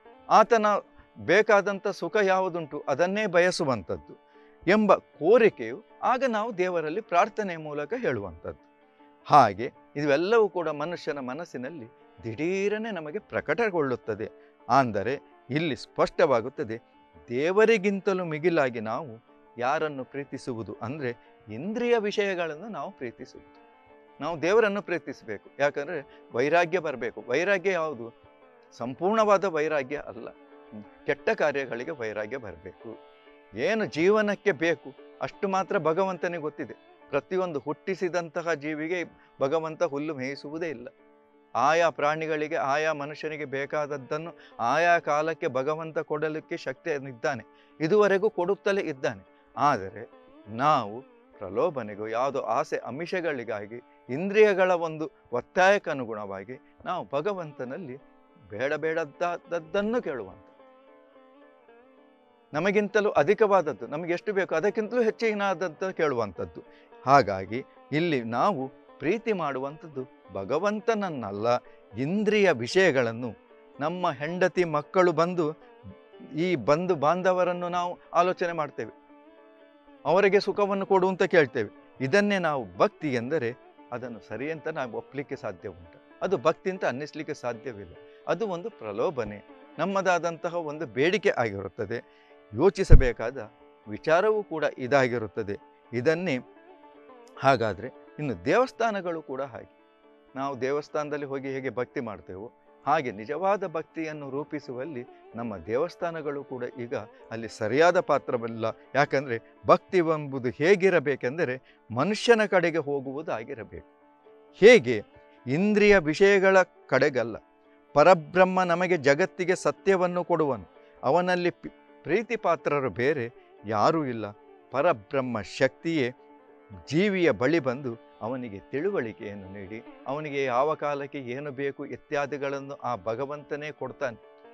ಆತನ ಬೇಕಾದಂಥ ಸುಖ ಯಾವುದುಂಟು ಅದನ್ನೇ ಬಯಸುವಂಥದ್ದು ಎಂಬ ಕೋರಿಕೆಯು ಆಗ ನಾವು ದೇವರಲ್ಲಿ ಪ್ರಾರ್ಥನೆಯ ಮೂಲಕ ಹೇಳುವಂಥದ್ದು. ಹಾಗೆ ಇವೆಲ್ಲವೂ ಕೂಡ ಮನುಷ್ಯನ ಮನಸ್ಸಿನಲ್ಲಿ ದಿಢೀರನೆ ನಮಗೆ ಪ್ರಕಟಗೊಳ್ಳುತ್ತದೆ. ಅಂದರೆ ಇಲ್ಲಿ ಸ್ಪಷ್ಟವಾಗುತ್ತದೆ, ದೇವರಿಗಿಂತಲೂ ಮಿಗಿಲಾಗಿ ನಾವು ಯಾರನ್ನು ಪ್ರೀತಿಸುವುದು ಅಂದರೆ ಇಂದ್ರಿಯ ವಿಷಯಗಳನ್ನು ನಾವು ಪ್ರೀತಿಸುವುದು. ನಾವು ದೇವರನ್ನು ಪ್ರೀತಿಸಬೇಕು. ಯಾಕಂದರೆ ವೈರಾಗ್ಯ ಬರಬೇಕು. ವೈರಾಗ್ಯ ಯಾವುದು? ಸಂಪೂರ್ಣವಾದ ವೈರಾಗ್ಯ ಅಲ್ಲ, ಕೆಟ್ಟ ಕಾರ್ಯಗಳಿಗೆ ವೈರಾಗ್ಯ ಬರಬೇಕು. ಏನು ಜೀವನಕ್ಕೆ ಬೇಕು ಅಷ್ಟು ಮಾತ್ರ ಭಗವಂತನಿಗೆ ಗೊತ್ತಿದೆ. ಪ್ರತಿಯೊಂದು ಹುಟ್ಟಿಸಿದಂತಹ ಜೀವಿಗೆ ಭಗವಂತ ಹುಲ್ಲು ಮೇಯಿಸುವುದೇ ಇಲ್ಲ. ಆಯಾ ಪ್ರಾಣಿಗಳಿಗೆ ಆಯಾ ಮನುಷ್ಯನಿಗೆ ಬೇಕಾದದ್ದನ್ನು ಆಯಾ ಕಾಲಕ್ಕೆ ಭಗವಂತ ಕೊಡಲಿಕ್ಕೆ ಶಕ್ತಿಯನ್ನಿದ್ದಾನೆ, ಇದುವರೆಗೂ ಕೊಡುತ್ತಲೇ ಇದ್ದಾನೆ. ಆದರೆ ನಾವು ಪ್ರಲೋಭನೆಗೂ ಯಾವುದೋ ಆಸೆ ಅಮಿಷಗಳಿಗಾಗಿ ಇಂದ್ರಿಯಗಳ ಒಂದು ಒತ್ತಾಯಕ್ಕನುಗುಣವಾಗಿ ನಾವು ಭಗವಂತನಲ್ಲಿ ಬೇಡ ಬೇಡದ್ದನ್ನು ಕೇಳುವಂಥ, ನಮಗಿಂತಲೂ ಅಧಿಕವಾದದ್ದು, ನಮಗೆ ಎಷ್ಟು ಬೇಕು ಅದಕ್ಕಿಂತಲೂ ಹೆಚ್ಚಿನದದ್ದು ಕೇಳುವಂಥದ್ದು. ಹಾಗಾಗಿ ಇಲ್ಲಿ ನಾವು ಪ್ರೀತಿ ಮಾಡುವಂಥದ್ದು ಭಗವಂತನನ್ನಲ್ಲ, ಇಂದ್ರಿಯ ವಿಷಯಗಳನ್ನು. ನಮ್ಮ ಹೆಂಡತಿ ಮಕ್ಕಳು ಬಂದು ಈ ಬಂಧು ಬಾಂಧವರನ್ನು ನಾವು ಆಲೋಚನೆ ಮಾಡ್ತೇವೆ, ಅವರಿಗೆ ಸುಖವನ್ನು ಕೊಡು ಅಂತ ಕೇಳ್ತೇವೆ. ಇದನ್ನೇ ನಾವು ಭಕ್ತಿ ಎಂದರೆ ಅದನ್ನು ಸರಿ ಅಂತ ನಾವು ಒಪ್ಪಲಿಕ್ಕೆ ಸಾಧ್ಯ ಉಂಟು. ಅದು ಭಕ್ತಿ ಅಂತ ಅನ್ನಿಸ್ಲಿಕ್ಕೆ ಸಾಧ್ಯವಿಲ್ಲ. ಅದು ಒಂದು ಪ್ರಲೋಭನೆ, ನಮ್ಮದಾದಂತಹ ಒಂದು ಬೇಡಿಕೆ ಆಗಿರುತ್ತದೆ. ಯೋಚಿಸಬೇಕಾದ ವಿಚಾರವೂ ಕೂಡ ಇದಾಗಿರುತ್ತದೆ. ಇದನ್ನೇ ಹಾಗಾದರೆ ಇನ್ನು ದೇವಸ್ಥಾನಗಳು ಕೂಡ ಹಾಗೆ. ನಾವು ದೇವಸ್ಥಾನದಲ್ಲಿ ಹೋಗಿ ಹೇಗೆ ಭಕ್ತಿ ಮಾಡ್ತೇವೋ ಹಾಗೆ ನಿಜವಾದ ಭಕ್ತಿಯನ್ನು ರೂಪಿಸುವಲ್ಲಿ ನಮ್ಮ ದೇವಸ್ಥಾನಗಳು ಕೂಡ ಈಗ ಅಲ್ಲಿ ಸರಿಯಾದ ಪಾತ್ರವಿಲ್ಲ. ಯಾಕಂದರೆ ಭಕ್ತಿ ಎಂಬುದು ಹೇಗಿರಬೇಕೆಂದರೆ ಮನುಷ್ಯನ ಕಡೆಗೆ ಹೋಗುವುದಾಗಿರಬೇಕು. ಹೇಗೆ? ಇಂದ್ರಿಯ ವಿಷಯಗಳ ಕಡೆಗಲ್ಲ. ಪರಬ್ರಹ್ಮ ನಮಗೆ ಜಗತ್ತಿಗೆ ಸತ್ಯವನ್ನು ಕೊಡುವನು, ಅವನಲ್ಲಿ ಪ್ರೀತಿ ಪಾತ್ರರು ಬೇರೆ ಯಾರೂ ಇಲ್ಲ. ಪರಬ್ರಹ್ಮ ಶಕ್ತಿಯೇ ಜೀವಿಯ ಬಳಿ ಬಂದು ಅವನಿಗೆ ತಿಳುವಳಿಕೆಯನ್ನು ನೀಡಿ ಅವನಿಗೆ ಯಾವ ಕಾಲಕ್ಕೆ ಏನು ಬೇಕು ಇತ್ಯಾದಿಗಳನ್ನು ಆ ಭಗವಂತನೇ ಕೊಡ್ತಾನೆ.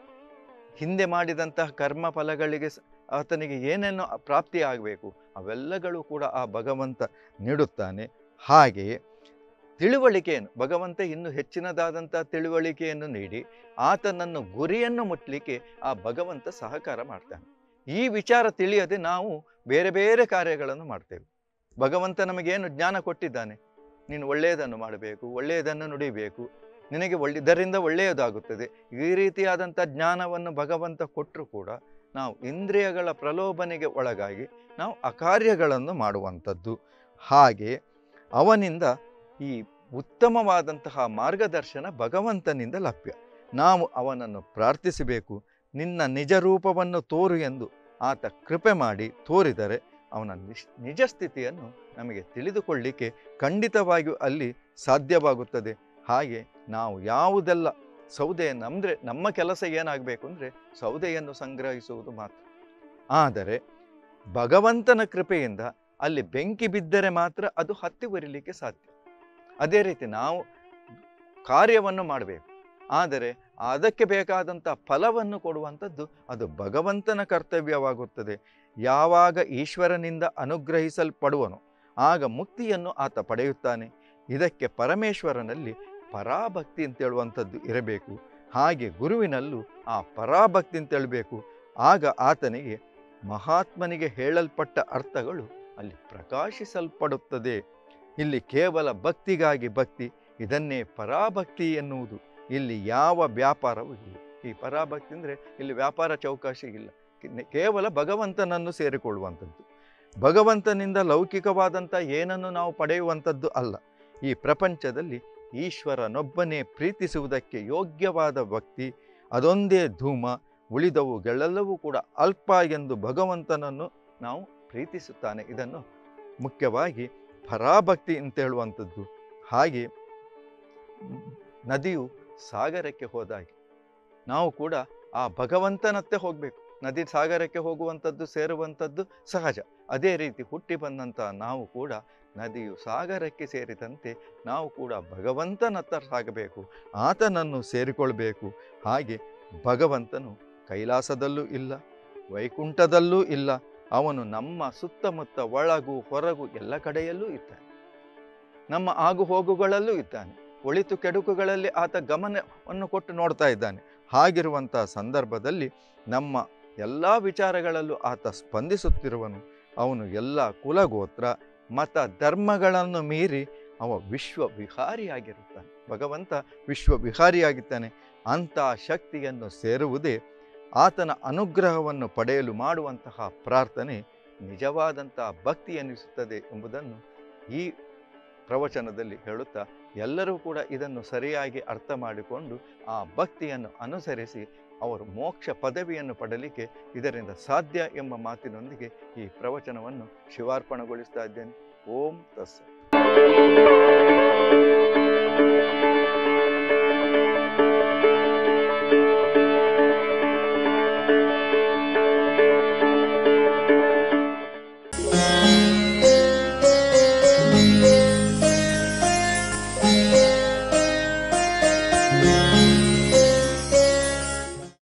ಹಿಂದೆ ಮಾಡಿದಂತಹ ಕರ್ಮ ಫಲಗಳಿಗೆ ಆತನಿಗೆ ಏನೇನು ಪ್ರಾಪ್ತಿಯಾಗಬೇಕು ಅವೆಲ್ಲಗಳು ಕೂಡ ಆ ಭಗವಂತ ನೀಡುತ್ತಾನೆ. ಹಾಗೆಯೇ ತಿಳುವಳಿಕೆಯನ್ನು ಭಗವಂತ ಇನ್ನೂ ಹೆಚ್ಚಿನದಾದಂಥ ತಿಳುವಳಿಕೆಯನ್ನು ನೀಡಿ ಆತನನ್ನು ಗುರಿಯನ್ನು ಮುಟ್ಟಲಿಕ್ಕೆ ಆ ಭಗವಂತ ಸಹಕಾರ ಮಾಡ್ತಾನೆ. ಈ ವಿಚಾರ ತಿಳಿಯದೆ ನಾವು ಬೇರೆ ಬೇರೆ ಕಾರ್ಯಗಳನ್ನು ಮಾಡ್ತೇವೆ. ಭಗವಂತ ನಮಗೇನು ಜ್ಞಾನ ಕೊಟ್ಟಿದ್ದಾನೆ, ನೀನು ಒಳ್ಳೆಯದನ್ನು ಮಾಡಬೇಕು, ಒಳ್ಳೆಯದನ್ನು ನುಡಿಬೇಕು, ನಿನಗೆ ಒಳ್ಳೆ ಇದರಿಂದ ಒಳ್ಳೆಯದಾಗುತ್ತದೆ, ಈ ರೀತಿಯಾದಂಥ ಜ್ಞಾನವನ್ನು ಭಗವಂತ ಕೊಟ್ಟರೂ ಕೂಡ ನಾವು ಇಂದ್ರಿಯಗಳ ಪ್ರಲೋಭನೆಗೆ ಒಳಗಾಗಿ ನಾವು ಅಕಾರ್ಯಗಳನ್ನು ಮಾಡುವಂಥದ್ದು. ಹಾಗೆ ಅವನಿಂದ ಈ ಉತ್ತಮವಾದಂತಹ ಮಾರ್ಗದರ್ಶನ ಭಗವಂತನಿಂದ ಲಭ್ಯ. ನಾವು ಅವನನ್ನು ಪ್ರಾರ್ಥಿಸಬೇಕು. ನಿನ್ನ ನಿಜ ರೂಪವನ್ನು ತೋರು ಎಂದು ಆತ ಕೃಪೆ ಮಾಡಿ ತೋರಿದರೆ ಅವನ ನಿಶ್ ನಿಜ ಸ್ಥಿತಿಯನ್ನು ನಮಗೆ ತಿಳಿದುಕೊಳ್ಳಲಿಕ್ಕೆ ಖಂಡಿತವಾಗಿಯೂ ಅಲ್ಲಿ ಸಾಧ್ಯವಾಗುತ್ತದೆ. ಹಾಗೆ ನಾವು ಯಾವುದೆಲ್ಲ ಸೌದೆಯನ್ನು ಅಂದರೆ ನಮ್ಮ ಕೆಲಸ ಏನಾಗಬೇಕು ಅಂದರೆ ಸೌದೆಯನ್ನು ಸಂಗ್ರಹಿಸುವುದು ಮಾತ್ರ. ಆದರೆ ಭಗವಂತನ ಕೃಪೆಯಿಂದ ಅಲ್ಲಿ ಬೆಂಕಿ ಬಿದ್ದರೆ ಮಾತ್ರ ಅದು ಹತ್ತಿ ಉರಿಲಿಕ್ಕೆ ಸಾಧ್ಯ. ಅದೇ ರೀತಿ ನಾವು ಕಾರ್ಯವನ್ನು ಮಾಡಬೇಕು, ಆದರೆ ಅದಕ್ಕೆ ಬೇಕಾದಂಥ ಫಲವನ್ನು ಕೊಡುವಂಥದ್ದು ಅದು ಭಗವಂತನ ಕರ್ತವ್ಯವಾಗುತ್ತದೆ. ಯಾವಾಗ ಈಶ್ವರನಿಂದ ಅನುಗ್ರಹಿಸಲ್ಪಡುವನೋ ಆಗ ಮುಕ್ತಿಯನ್ನು ಆತ ಪಡೆಯುತ್ತಾನೆ. ಇದಕ್ಕೆ ಪರಮೇಶ್ವರನಲ್ಲಿ ಪರಾಭಕ್ತಿ ಅಂತೇಳುವಂಥದ್ದು ಇರಬೇಕು. ಹಾಗೆ ಗುರುವಿನಲ್ಲೂ ಆ ಪರಾಭಕ್ತಿ ಅಂತೇಳಬೇಕು. ಆಗ ಆತನಿಗೆ ಮಹಾತ್ಮನಿಗೆ ಹೇಳಲ್ಪಟ್ಟ ಅರ್ಥಗಳು ಅಲ್ಲಿ ಪ್ರಕಾಶಿಸಲ್ಪಡುತ್ತದೆ. ಇಲ್ಲಿ ಕೇವಲ ಭಕ್ತಿಗಾಗಿ ಭಕ್ತಿ, ಇದನ್ನೇ ಪರಾಭಕ್ತಿ ಎನ್ನುವುದು. ಇಲ್ಲಿ ಯಾವ ವ್ಯಾಪಾರವೂ ಇಲ್ಲ. ಈ ಪರಾಭಕ್ತಿ ಅಂದರೆ ಇಲ್ಲಿ ವ್ಯಾಪಾರ ಚೌಕಾಶಿ ಇಲ್ಲ, ಕೇವಲ ಭಗವಂತನನ್ನು ಸೇರಿಕೊಳ್ಳುವಂಥದ್ದು. ಭಗವಂತನಿಂದ ಲೌಕಿಕವಾದಂಥ ಏನನ್ನು ನಾವು ಪಡೆಯುವಂಥದ್ದು ಅಲ್ಲ. ಈ ಪ್ರಪಂಚದಲ್ಲಿ ಈಶ್ವರನೊಬ್ಬನೇ ಪ್ರೀತಿಸುವುದಕ್ಕೆ ಯೋಗ್ಯವಾದ ಭಕ್ತಿ, ಅದೊಂದೇ ಧೂಮ, ಉಳಿದವುಗಳೆಲ್ಲವೂ ಕೂಡ ಅಲ್ಪ ಎಂದು ಭಗವಂತನನ್ನು ನಾವು ಪ್ರೀತಿಸುತ್ತಾನೆ. ಇದನ್ನು ಮುಖ್ಯವಾಗಿ ಪರಾಭಕ್ತಿ ಅಂತ ಹೇಳುವಂಥದ್ದು. ಹಾಗೆ ನದಿಯು ಸಾಗರಕ್ಕೆ ಹೋದಾಗೆ ನಾವು ಕೂಡ ಆ ಭಗವಂತನತ್ತೆ ಹೋಗಬೇಕು. ನದಿ ಸಾಗರಕ್ಕೆ ಹೋಗುವಂಥದ್ದು, ಸೇರುವಂಥದ್ದು ಸಹಜ. ಅದೇ ರೀತಿ ಹುಟ್ಟಿ ಬಂದಂಥ ನಾವು ಕೂಡ ನದಿಯು ಸಾಗರಕ್ಕೆ ಸೇರಿದಂತೆ ನಾವು ಕೂಡ ಭಗವಂತನತ್ತ ಸಾಗಬೇಕು, ಆತನನ್ನು ಸೇರಿಕೊಳ್ಬೇಕು. ಹಾಗೆ ಭಗವಂತನು ಕೈಲಾಸದಲ್ಲೂ ಇಲ್ಲ, ವೈಕುಂಠದಲ್ಲೂ ಇಲ್ಲ. ಅವನು ನಮ್ಮ ಸುತ್ತಮುತ್ತ, ಒಳಗು ಹೊರಗು ಎಲ್ಲ ಕಡೆಯಲ್ಲೂ ಇದ್ದಾನೆ. ನಮ್ಮ ಆಗು ಹೋಗುಗಳಲ್ಲೂ ಇದ್ದಾನೆ. ಒಳಿತು ಕೆಡುಕುಗಳಲ್ಲಿ ಆತ ಗಮನವನ್ನು ಕೊಟ್ಟು ನೋಡ್ತಾ ಇದ್ದಾನೆ. ಹಾಗಿರುವಂಥ ಸಂದರ್ಭದಲ್ಲಿ ನಮ್ಮ ಎಲ್ಲ ವಿಚಾರಗಳಲ್ಲೂ ಆತ ಸ್ಪಂದಿಸುತ್ತಿರುವನು. ಅವನು ಎಲ್ಲ ಕುಲಗೋತ್ರ ಮತ ಧರ್ಮಗಳನ್ನು ಮೀರಿ ಅವ ವಿಶ್ವವಿಹಾರಿಯಾಗಿರುತ್ತಾನೆ. ಭಗವಂತ ವಿಶ್ವವಿಹಾರಿಯಾಗಿದ್ದಾನೆ. ಅಂಥ ಶಕ್ತಿಯನ್ನು ಸೇರುವುದೇ ಆತನ ಅನುಗ್ರಹವನ್ನು ಪಡೆಯಲು ಮಾಡುವಂತಹ ಪ್ರಾರ್ಥನೆ ನಿಜವಾದಂಥ ಭಕ್ತಿ ಎನಿಸುತ್ತದೆ ಎಂಬುದನ್ನು ಈ ಪ್ರವಚನದಲ್ಲಿ ಹೇಳುತ್ತಾ, ಎಲ್ಲರೂ ಕೂಡ ಇದನ್ನು ಸರಿಯಾಗಿ ಅರ್ಥ ಮಾಡಿಕೊಂಡು ಆ ಭಕ್ತಿಯನ್ನು ಅನುಸರಿಸಿ ಅವರು ಮೋಕ್ಷ ಪದವಿಯನ್ನು ಪಡಲಿಕ್ಕೆ ಇದರಿಂದ ಸಾಧ್ಯ ಎಂಬ ಮಾತಿನೊಂದಿಗೆ ಈ ಪ್ರವಚನವನ್ನು ಶಿವಾರ್ಪಣೆಗೊಳಿಸ್ತಾ ಇದ್ದೇನೆ. ಓಂ ತಸ್ಸತ್.